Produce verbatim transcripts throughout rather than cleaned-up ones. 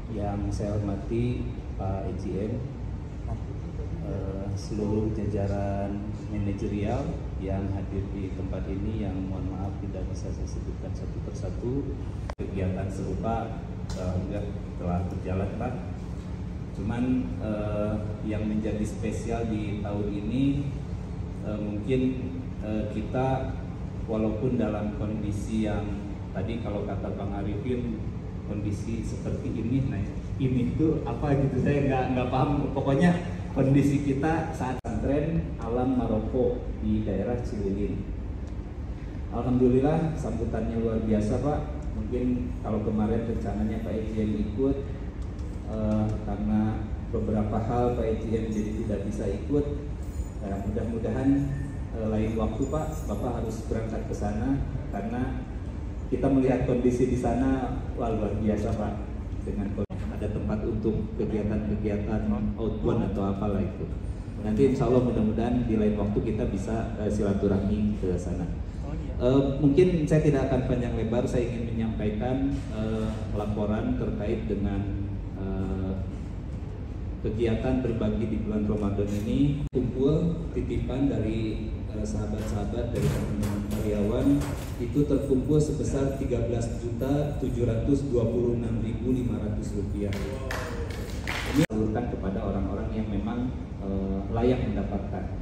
Yang saya hormati Pak E J M, eh, seluruh jajaran manajerial yang hadir di tempat ini, yang mohon maaf tidak bisa saya sebutkan satu persatu. Kegiatan serupa eh, enggak telah berjalan, Pak. Cuman eh, yang menjadi spesial di tahun ini eh, mungkin eh, kita walaupun dalam kondisi yang tadi kalau kata Bang Arifin kondisi seperti ini, nah ini tuh apa gitu, saya nggak nggak paham. Pokoknya kondisi kita saat tren alam Maroko di daerah Cililin. Alhamdulillah sambutannya luar biasa, Pak. Mungkin kalau kemarin rencananya Pak E J M ikut, eh, karena beberapa hal Pak E J M jadi tidak bisa ikut. Nah, mudah-mudahan eh, lain waktu Pak, Bapak harus berangkat ke sana karena kita melihat kondisi di sana wah, luar biasa, Pak. Dengan ada tempat untuk kegiatan-kegiatan outbound atau apalah itu. Nanti insya Allah mudah-mudahan di lain waktu kita bisa uh, silaturahmi ke sana. Uh, mungkin saya tidak akan panjang lebar, saya ingin menyampaikan uh, laporan terkait dengan uh, kegiatan berbagi di bulan Ramadan ini. Kumpul titipan dari sahabat-sahabat dari teman-teman karyawan itu terkumpul sebesar tiga belas juta tujuh ratus dua puluh enam ribu lima ratus rupiah. Ini disalurkan kepada orang-orang yang memang uh, layak mendapatkan.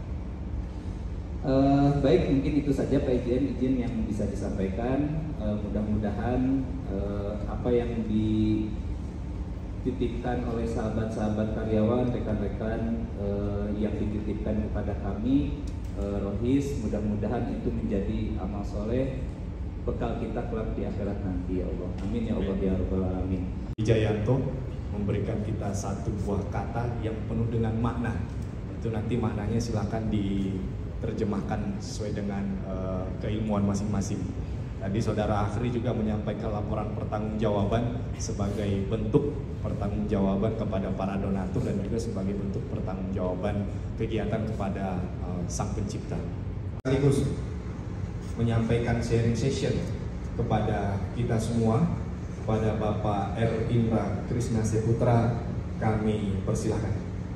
Uh, baik, mungkin itu saja Pak E J M izin yang bisa disampaikan. Uh, mudah-mudahan uh, apa yang dititipkan oleh sahabat-sahabat karyawan, rekan-rekan uh, yang dititipkan kepada kami, Uh, Rohis, mudah-mudahan itu menjadi amal soleh bekal kita kelak di akhirat nanti, ya Allah. Amin ya Allah ya Rabbal Alamin. Wijayanto memberikan kita satu buah kata yang penuh dengan makna. Itu nanti maknanya silakan diterjemahkan sesuai dengan uh, keilmuan masing-masing. Tadi Saudara Akhri juga menyampaikan laporan pertanggungjawaban sebagai bentuk pertanggungjawaban kepada para donatur dan juga sebagai bentuk pertanggungjawaban kegiatan kepada uh, Sang Pencipta. Sekaligus menyampaikan sharing session kepada kita semua, kepada Bapak R. Indra Krisna Seputra, kami persilahkan.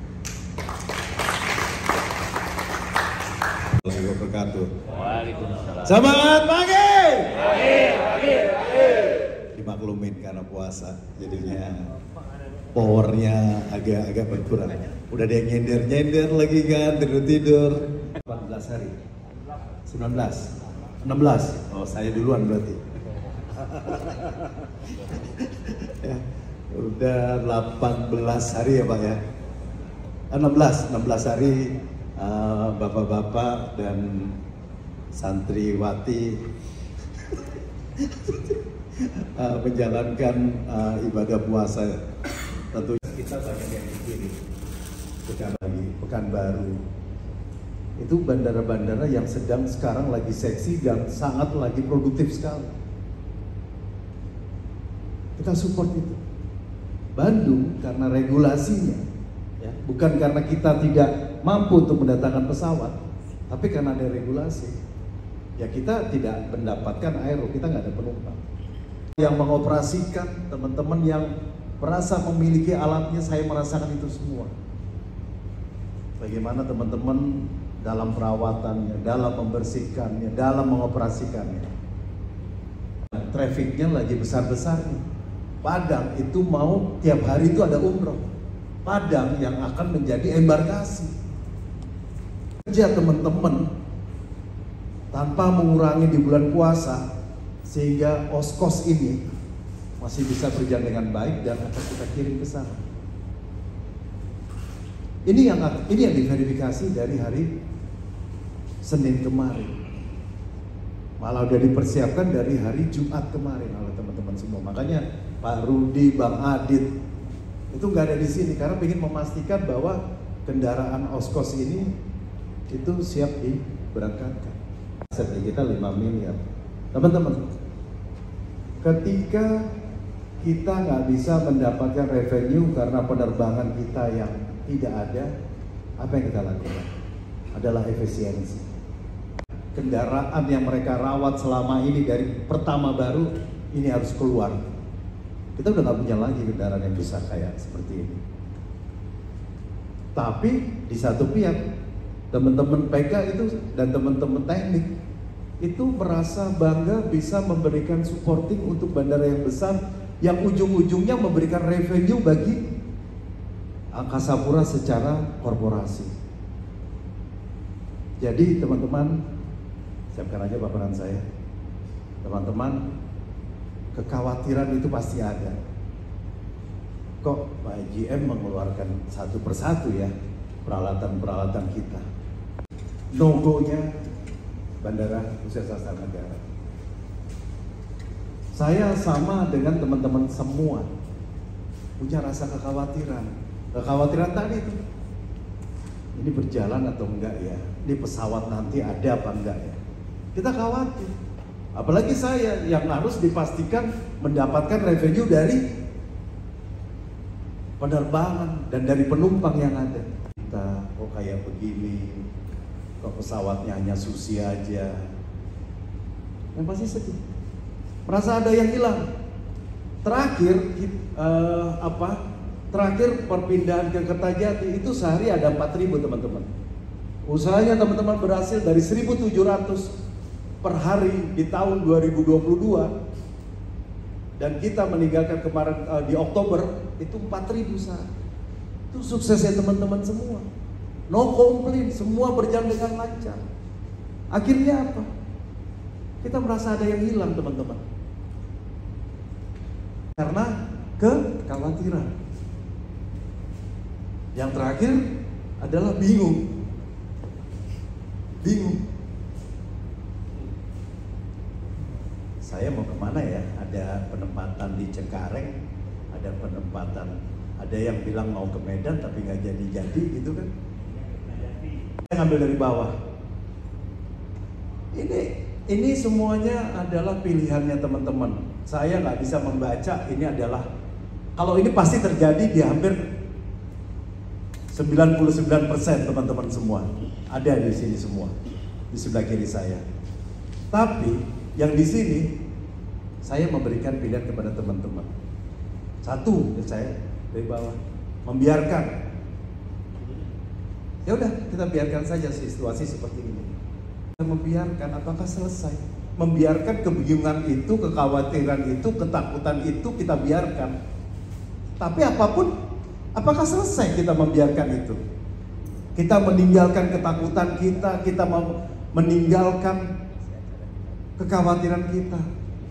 Assalamualaikum wabarakatuh. Waalaikumsalam. Semangat pagi. Pagi, pagi, pagi. Dimaklumin karena puasa, jadinya powernya agak-agak berkurang. Udah ada yang nyender-nyender lagi kan, tidur-tidur. empat belas hari. sembilan belas. enam belas. Oh, saya duluan berarti. Ya, udah delapan belas hari ya, Pak ya. enam belas, enam belas hari. Uh, bapak-bapak dan santriwati uh, menjalankan uh, ibadah puasa. Tentu kita banyak yang dikirim pekan lagi, Pekanbaru. Itu bandara-bandara yang sedang sekarang lagi seksi dan sangat lagi produktif sekali. Kita support itu. Bandung karena regulasinya, ya, bukan karena kita tidak mampu untuk mendatangkan pesawat, tapi karena ada regulasi, ya kita tidak mendapatkan aero, kita nggak ada penumpang. Yang mengoperasikan, teman-teman yang merasa memiliki alatnya, saya merasakan itu semua. Bagaimana teman-teman dalam perawatannya, dalam membersihkannya, dalam mengoperasikannya. Trafiknya lagi besar-besarnya. Padang itu mau tiap hari itu ada umroh. Padang yang akan menjadi embarkasi. Kerja teman-teman tanpa mengurangi di bulan puasa sehingga Oskos ini masih bisa berjalan dengan baik dan akan kita kirim ke sana. Ini yang ini yang diverifikasi dari hari Senin kemarin. Malah udah dipersiapkan dari hari Jumat kemarin oleh teman-teman semua. Makanya Pak Rudi, Bang Adit itu nggak ada di sini karena ingin memastikan bahwa kendaraan Oskos ini itu siap diberangkatkan. Aset kita lima miliar. Teman-teman, ketika kita nggak bisa mendapatkan revenue karena penerbangan kita yang tidak ada, apa yang kita lakukan? Adalah efisiensi. Kendaraan yang mereka rawat selama ini dari pertama baru, ini harus keluar. Kita udah nggak punya lagi kendaraan yang besar kayak seperti ini. Tapi di satu pihak teman-teman P K itu dan teman-teman teknik itu merasa bangga bisa memberikan supporting untuk bandara yang besar yang ujung-ujungnya memberikan revenue bagi Angkasa Pura secara korporasi. Jadi teman-teman, siapkan aja paparan saya. Teman-teman, kekhawatiran itu pasti ada. Kok Pak G M mengeluarkan satu persatu ya peralatan-peralatan kita. No-go-nya Bandara Hussein Sastra Negara. Saya sama dengan teman-teman semua punya rasa kekhawatiran. Kekhawatiran tadi itu, ini berjalan atau enggak ya? Ini pesawat nanti ada apa enggak ya? Kita khawatir. Apalagi saya yang harus dipastikan mendapatkan revenue dari penerbangan dan dari penumpang yang ada. Kita kok kayak begini, kok pesawatnya hanya susi aja, yang pasti sedih. Merasa ada yang hilang. Terakhir, uh, apa? Terakhir perpindahan ke Kertajati itu sehari ada empat ribu teman-teman. Usahanya teman-teman berhasil dari seribu tujuh ratus per hari di tahun dua ribu dua puluh dua. Dan kita meninggalkan kemarin uh, di Oktober itu empat ribu sehari. Itu suksesnya teman-teman semua. No complaint, semua berjalan dengan lancar. Akhirnya apa? Kita merasa ada yang hilang teman-teman. Karena kekhawatiran. Yang terakhir adalah bingung. Bingung. Saya mau kemana ya? Ada penempatan di Cengkareng, ada penempatan, ada yang bilang mau ke Medan tapi nggak jadi-jadi gitu kan? Saya ngambil dari bawah. Ini ini semuanya adalah pilihannya teman-teman. Saya nggak bisa membaca ini adalah, kalau ini pasti terjadi di hampir sembilan puluh sembilan persen teman-teman semua ada di sini semua di sebelah kiri saya. Tapi yang di sini saya memberikan pilihan kepada teman-teman. Satu, saya dari bawah membiarkan. Ya udah, kita biarkan saja situasi seperti ini. Kita membiarkan, apakah selesai? Membiarkan kebingungan itu, kekhawatiran itu, ketakutan itu kita biarkan. Tapi apapun, apakah selesai kita membiarkan itu? Kita meninggalkan ketakutan kita, kita meninggalkan kekhawatiran kita.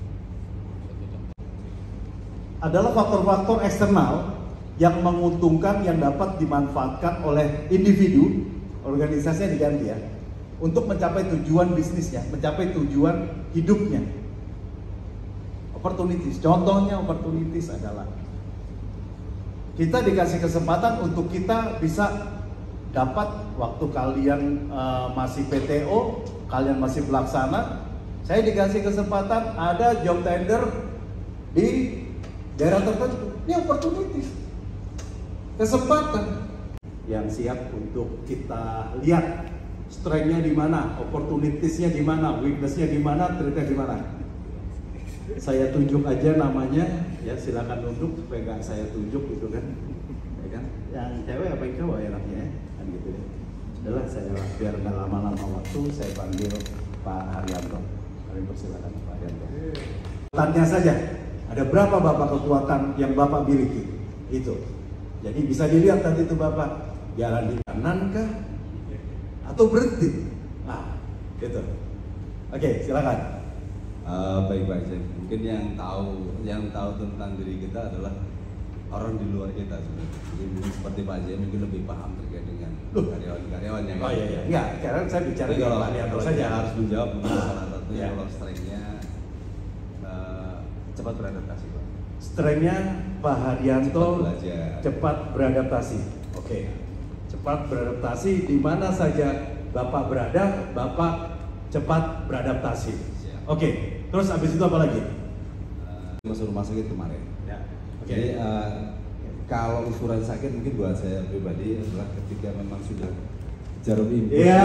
Adalah faktor-faktor eksternal yang menguntungkan, yang dapat dimanfaatkan oleh individu, organisasinya diganti ya, untuk mencapai tujuan bisnisnya, mencapai tujuan hidupnya. Opportunities, contohnya opportunities adalah kita dikasih kesempatan untuk kita bisa dapat waktu kalian uh, masih P T O, kalian masih pelaksana, saya dikasih kesempatan ada job tender di daerah tertentu. Ini opportunities, kesempatan yang siap untuk kita lihat strength-nya di mana, opportunities-nya di mana, weakness-nya di mana, threat-nya di mana. Saya tunjuk aja namanya, ya silakan duduk supaya nggak saya tunjuk gitu kan, ya kan? Yang cewek apa yang cowok enaknya ya, kan gitu ya. Adalah saya biar nggak lama-lama waktu, saya panggil Pak Haryanto. Mari persilakan Pak Haryanto. Tanya saja, ada berapa Bapak kekuatan yang Bapak miliki? Itu. Jadi bisa dilihat tadi itu Bapak jalan di kanan kah? Atau berhenti? Nah, gitu. Oke, silakan. Uh, baik Pak Jem, mungkin yang tahu yang tahu tentang diri kita adalah orang di luar kita sebenarnya. Jadi seperti Pak Jem mungkin lebih paham terkait dengan karyawan-karyawan yang. Oh iya iya. Enggak, karena saya bicara kalau Pak Haryanto saja harus menjawab mungkin nah, salah satunya ya. kalau strength-nya uh, cepat beradaptasi Pak. Strength-nya Pak Haryanto Cepat belajar. cepat beradaptasi. Oke. Cepat beradaptasi di mana saja Bapak berada, Bapak cepat beradaptasi. Oke. Terus habis itu apa lagi? Uh, masuk rumah sakit kemarin. Ya. Oke. Jadi uh, kalau ukuran sakit mungkin buat saya pribadi adalah ketika memang sudah jarum impus. Iya.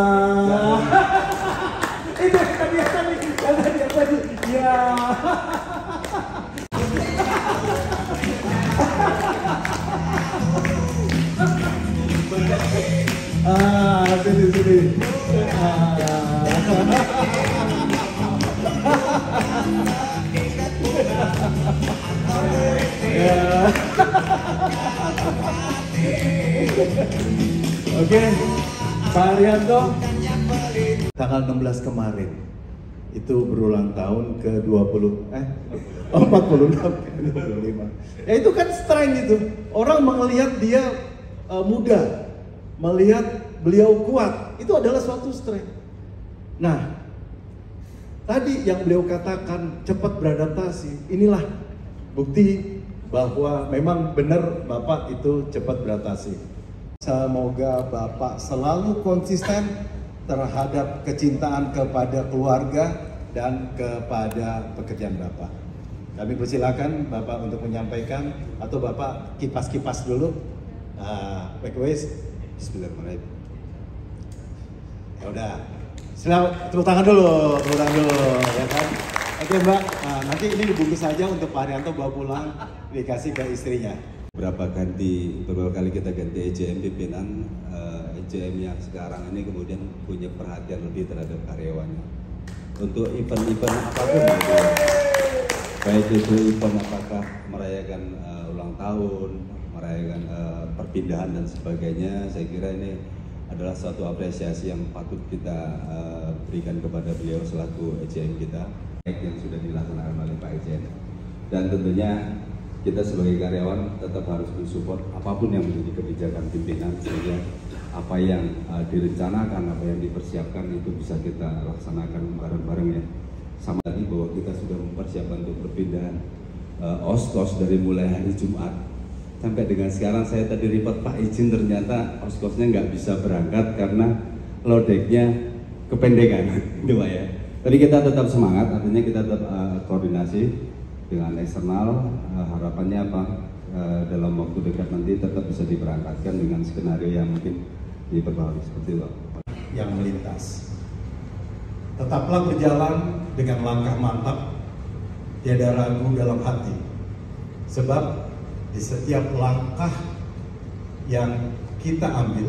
Itu tadi tadi tadi tadi. Iya. ini. Ya. Oke, Pak Arianto. Tanggal enam belas kemarin itu berulang tahun ke dua puluh eh oh, empat puluh enam dua puluh lima. Ya itu kan strength itu. Orang melihat dia uh, muda, melihat beliau kuat, itu adalah suatu strength. Nah, tadi yang beliau katakan cepat beradaptasi, inilah bukti bahwa memang benar Bapak itu cepat beradaptasi. Semoga Bapak selalu konsisten terhadap kecintaan kepada keluarga dan kepada pekerjaan Bapak. Kami persilakan Bapak untuk menyampaikan, atau Bapak kipas-kipas dulu. Uh, Backways, bismillahirrahmanirrahim. Ya udah, silakan tepuk tangan dulu, tepuk tangan dulu, ya kan? Oke Mbak, nah, nanti ini dibungkus saja untuk Pak Arianto bawa pulang, dikasih ke istrinya. Berapa ganti, beberapa kali kita ganti E J M pimpinan, uh, E J M yang sekarang ini kemudian punya perhatian lebih terhadap karyawannya. Untuk event-event apapun, gitu, baik itu event apakah merayakan uh, ulang tahun, merayakan uh, perpindahan dan sebagainya, saya kira ini adalah suatu apresiasi yang patut kita uh, berikan kepada beliau selaku E J M kita, baik yang sudah dilaksanakan oleh Pak E J M. Dan tentunya kita sebagai karyawan tetap harus mensupport apapun yang menjadi kebijakan pimpinan, sehingga apa yang uh, direncanakan, apa yang dipersiapkan itu bisa kita laksanakan bareng-bareng ya. Sama lagi bahwa kita sudah mempersiapkan untuk perpindahan uh, Oskos dari mulai hari Jumat sampai dengan sekarang. Saya tadi report Pak izin, ternyata Oskosnya nggak bisa berangkat karena lodeknya kependekan gitu Pak ya. Tapi kita tetap semangat, artinya kita tetap uh, koordinasi dengan eksternal, uh, harapannya apa, uh, dalam waktu dekat nanti tetap bisa diberangkatkan dengan skenario yang mungkin diperbarui seperti itu. Yang melintas, tetaplah berjalan dengan langkah mantap, tiada ragu dalam hati, sebab di setiap langkah yang kita ambil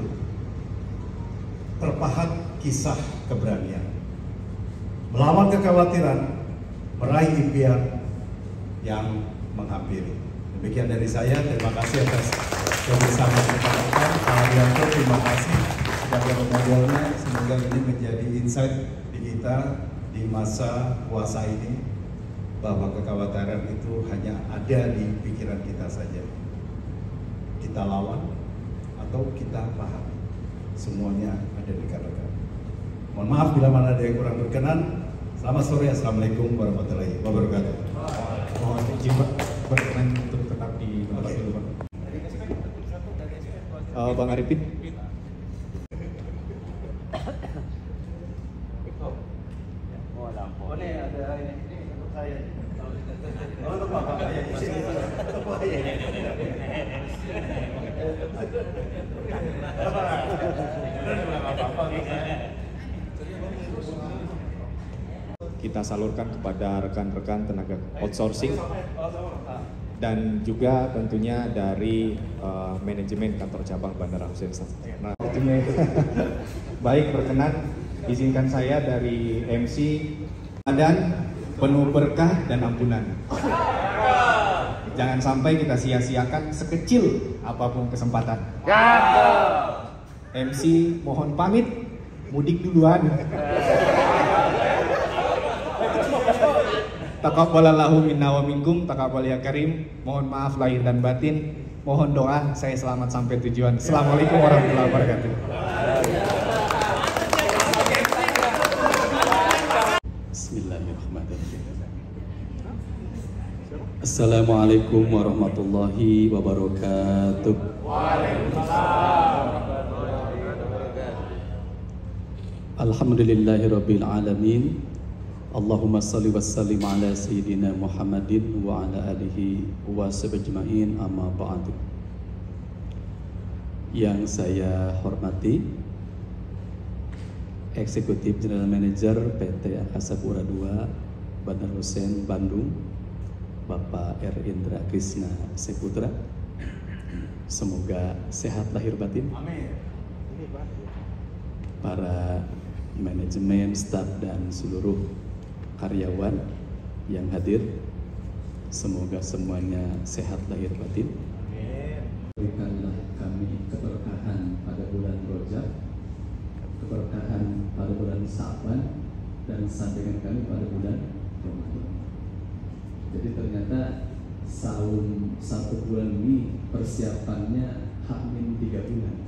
terpahat kisah keberanian, melawan kekhawatiran, meraih impian yang menghampiri. Demikian dari saya, terima kasih atas kebersamaan kita. Pak Arianto, terima kasih sebagai modelnya. Semoga ini menjadi insight di kita di masa puasa ini, bahwa kekhawatiran itu hanya ada di pikiran kita saja. Kita lawan atau kita paham, semuanya ada di kata-kata. Mohon maaf bila mana ada yang kurang berkenan. Selamat sore, assalamualaikum warahmatullahi wabarakatuh. Mohon izin Pak, berkenan untuk tetap di tempat dulu Pak. Uh, Bang Arifin. Oh, ini ada ini untuk saya. Oh, untuk Bapak. Ya, untuk saya. Kita salurkan kepada rekan-rekan tenaga outsourcing dan juga tentunya dari uh, manajemen kantor cabang Bandara Hussein Sastra. Nah, baik, berkenan izinkan saya dari M C dan penuh berkah dan ampunan. Jangan sampai kita sia-siakan sekecil apapun kesempatan. M C mohon pamit, mudik duluan. Taqabbalallahu minna wa minkum, taqabbal ya karim. Mohon maaf lahir dan batin. Mohon doa saya selamat sampai tujuan. Assalamualaikum warahmatullahi wabarakatuh. Bismillahirrahmanirrahim. Assalamualaikum warahmatullahi wabarakatuh. Alhamdulillahirabbil alamin. Allahumma salli wa sallim ala sayyidina Muhammadin wa ala alihi wa sahbihi amma ba'du. Yang saya hormati Eksekutif General Manager P T Angkasa Pura dua Bandara Hussein Bandung, Bapak R. Indra Krisna Seputra. Semoga sehat lahir batin. Amin. para manajemen, staf dan seluruh karyawan yang hadir. Semoga semuanya sehat lahir batin. Berikanlah kami keberkahan pada bulan Rajab, keberkahan pada bulan Sa'ban, dan sandingan kami pada bulan Ramadan. Jadi ternyata saum satu bulan ini persiapannya hamin tiga bulan.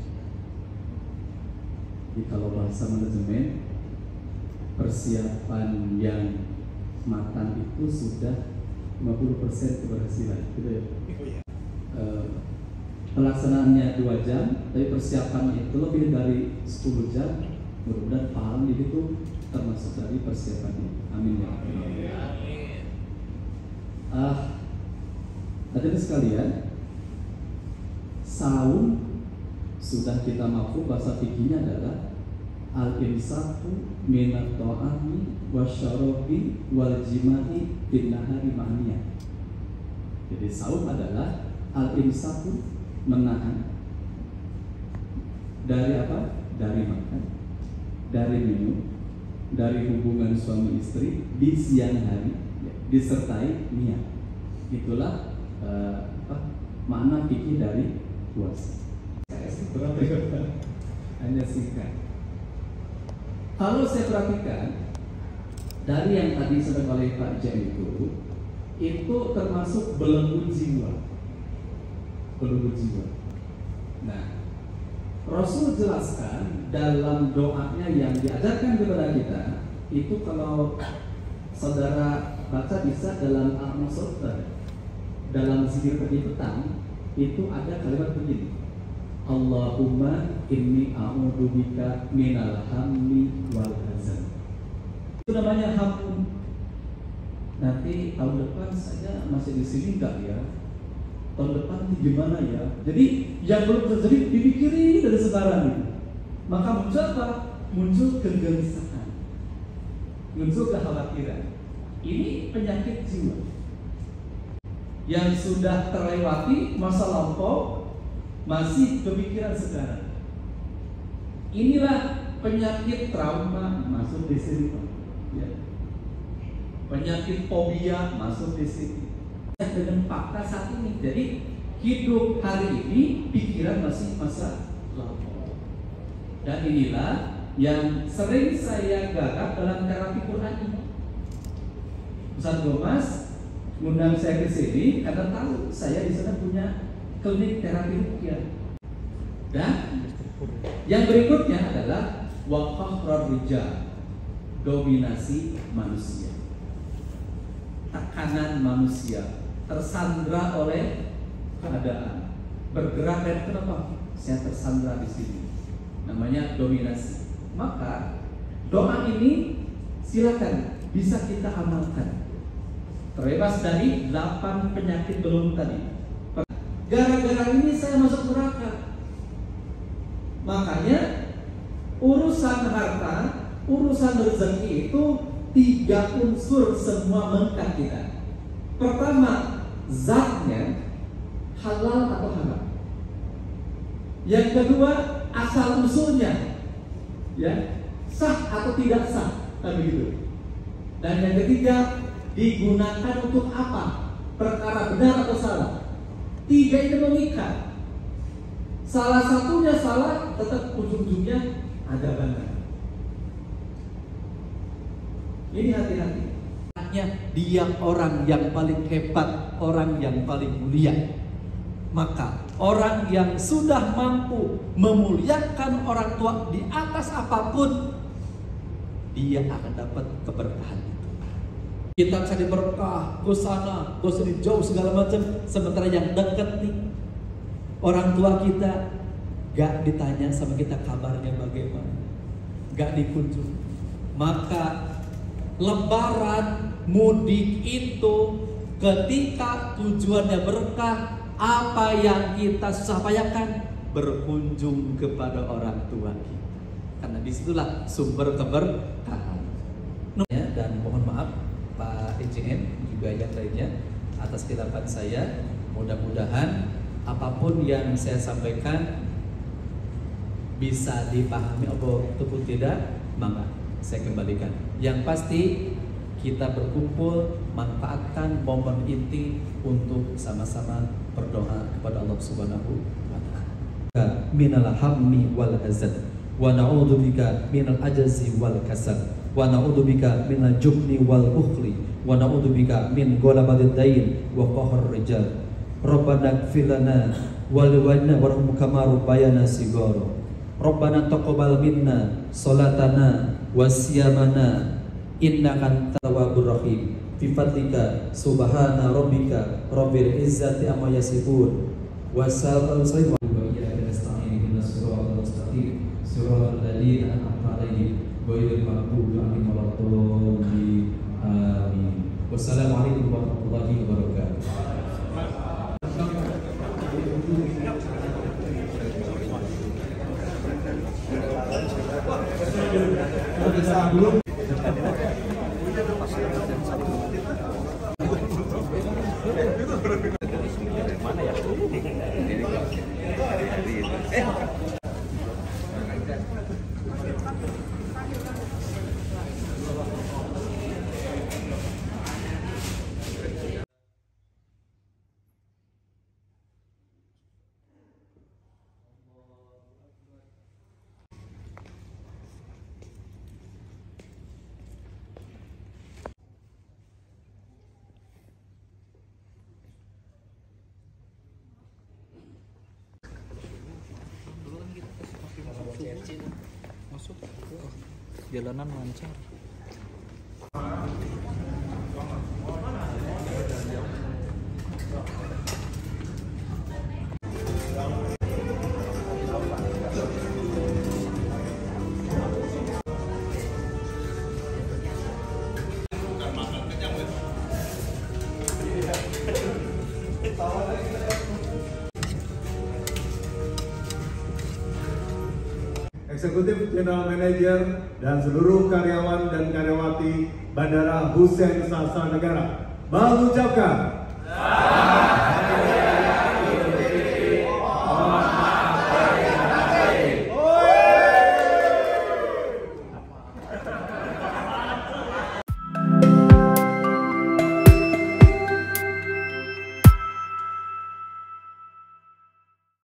Jadi kalau bahasa manajemen, persiapan yang matang itu sudah lima puluh persen keberhasilan, gitu ya. E, pelaksanaannya dua jam, tapi persiapannya itu lebih dari sepuluh jam. Mudah-mudahan paham itu termasuk dari persiapannya. Amin ya. Ah, hadirin sekalian, saum sudah kita mampu, bahasa fikihnya adalah al-imsaku minat ta'ami wasyarabi wal jima'i bin nahari ma'niyah. Jadi saum adalah al-imsaku, menahan dari apa? Dari makan, dari minum, dari hubungan suami istri di siang hari, ya, disertai niat. Itulah uh, apa, makna fikih dari puasa. Hanya singkat. Kalau saya perhatikan dari yang tadi disampaikan oleh Pak Jem itu, itu termasuk belenggu jiwa, belenggu jiwa. Nah, Rasul jelaskan dalam doanya yang diajarkan kepada kita itu, kalau saudara baca bisa dalam Al-Masruf, dalam zikir pagi petang itu ada kalimat begini: Allahumma inni a'udzubika minal hammi wal hazan. Itu namanya ham. Nanti tahun depan saya masih di sini enggak ya? Tahun depan ini gimana ya? Jadi yang belum terjadi dipikirin dari sekarang ini. Maka muncul apa? Muncul kegelisahan, muncul kekhawatiran. Ini penyakit jiwa yang sudah terlewati masa lampau, masih kepikiran sekarang. Inilah penyakit trauma masuk di sini, ya. Penyakit fobia masuk di sini. Dengan fakta saat ini, jadi hidup hari ini pikiran masih masa lampau. Dan inilah yang sering saya garap dalam terapi Quran ini. Ustaz Gomas mengundang saya ke sini karena tahu saya di sana punya klinik terapi ruqyah. Dan yang berikutnya adalah waqahrur rijal, dominasi manusia, tekanan manusia, tersandra oleh keadaan, bergerak dari kenapa? Saya tersandra di sini. Namanya dominasi. Maka doa ini silakan bisa kita amalkan. Terbebas dari delapan penyakit belum tadi. Gara-gara ini saya masuk neraka. Makanya urusan harta, urusan rezeki itu tiga unsur semua mengkat kita. Pertama, zatnya halal atau haram. Yang kedua, asal usulnya, ya, sah atau tidak sah, kan begitu. Dan yang ketiga, digunakan untuk apa? Perkara benar atau salah. Tiga ini mengikat. Salah satunya salah, tetap ujung-ujungnya ada benar. Ini hati-hati. Dia orang yang paling hebat, orang yang paling mulia. Maka orang yang sudah mampu memuliakan orang tua di atas apapun, dia akan dapat keberkahan itu. Kita cari berkah ke sana, ke sini, jauh segala macam. Sementara yang dekat nih, orang tua kita gak ditanya sama kita kabarnya bagaimana, gak dikunjungi. Maka lebaran, mudik itu ketika tujuannya berkah, apa yang kita susah payahkan? Berkunjung kepada orang tua kita. Karena disitulah sumber keberkahan. Dan mohon maaf Pak E J M juga yang lainnya atas khilafan saya. Mudah-mudahan apapun yang saya sampaikan bisa dipahami ataupun tidak, maka saya kembalikan. Yang pasti kita berkumpul, manfaatkan momen inti untuk sama-sama berdoa kepada Allah Subhanahu wa taala. Minal hammi wal hazan wa na'udzubika minal ajzi wal kasal wa na'udzubika minal jubni wal bukhli wa na'udzubika min ghalabatid dain wa qahr rijal. Rabbana ighfir lana wa liwalidina warham kama rabbayana shighara. Rabbana taqabbal minna salatana wa siyamana innaka antat tawwabur rahim. Bi fadlika subhana rabbika rabbil izzati amma yasifun wa salamun wa iyyaka nasta'in ihdinas siratal mustaqim siratal ladzina an'amta 'alaihim ghairil maghdubi 'alaihim waladdallin. Amin. Wassalamualaikum warahmatullahi wabarakatuh. Masuk jalanan lancar. Eksekutif General Manager dan seluruh karyawan dan karyawati Bandara Hussein Sastra Negara mengucapkan